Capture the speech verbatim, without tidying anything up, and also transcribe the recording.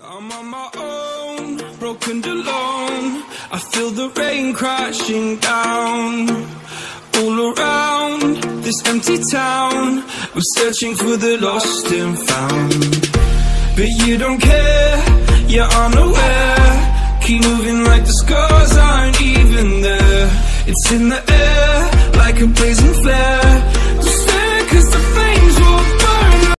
I'm on my own, broken and alone. I feel the rain crashing down all around this empty town. I'm searching for the lost and found, but you don't care, you're unaware. Keep moving like the scars aren't even there. It's in the air.